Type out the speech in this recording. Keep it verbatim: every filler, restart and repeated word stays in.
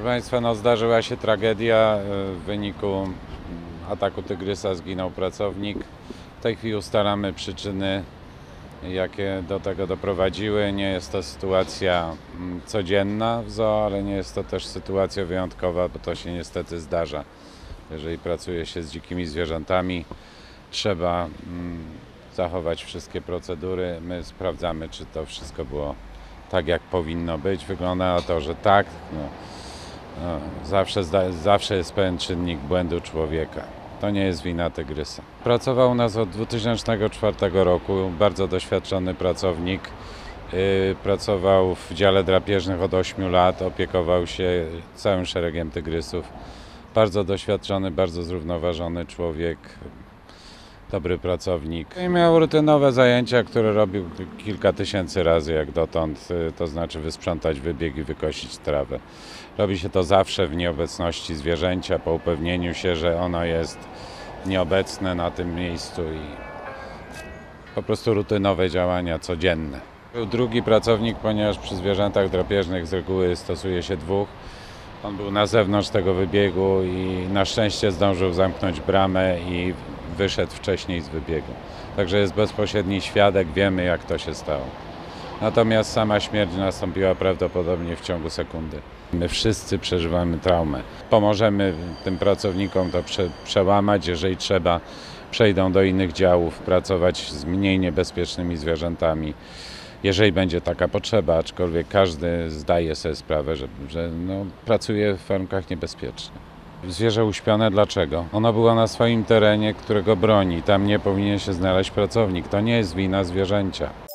Państwa, no zdarzyła się tragedia. W wyniku ataku tygrysa zginął pracownik. W tej chwili ustalamy przyczyny, jakie do tego doprowadziły. Nie jest to sytuacja codzienna w zoo, ale nie jest to też sytuacja wyjątkowa, bo to się niestety zdarza. Jeżeli pracuje się z dzikimi zwierzętami, trzeba zachować wszystkie procedury. My sprawdzamy, czy to wszystko było tak, jak powinno być. Wygląda na to, że tak. No, no, zawsze, zawsze jest pewien czynnik błędu człowieka. To nie jest wina tygrysa. Pracował u nas od dwa tysiące czwartego roku, bardzo doświadczony pracownik. Yy, pracował w dziale drapieżnych od ośmiu lat, opiekował się całym szeregiem tygrysów. Bardzo doświadczony, bardzo zrównoważony człowiek, dobry pracownik. I miał rutynowe zajęcia, które robił kilka tysięcy razy jak dotąd, to znaczy wysprzątać wybieg i wykosić trawę. Robi się to zawsze w nieobecności zwierzęcia, po upewnieniu się, że ono jest nieobecne na tym miejscu i po prostu rutynowe działania codzienne. Był drugi pracownik, ponieważ przy zwierzętach drapieżnych z reguły stosuje się dwóch. On był na zewnątrz tego wybiegu i na szczęście zdążył zamknąć bramę i wyszedł wcześniej z wybiegu. Także jest bezpośredni świadek, wiemy, jak to się stało. Natomiast sama śmierć nastąpiła prawdopodobnie w ciągu sekundy. My wszyscy przeżywamy traumę. Pomożemy tym pracownikom to prze, przełamać, jeżeli trzeba, przejdą do innych działów, pracować z mniej niebezpiecznymi zwierzętami. Jeżeli będzie taka potrzeba, aczkolwiek każdy zdaje sobie sprawę, że, że no, pracuje w warunkach niebezpiecznych. Zwierzę uśpione dlaczego? Ono było na swoim terenie, którego broni. Tam nie powinien się znaleźć pracownik. To nie jest wina zwierzęcia.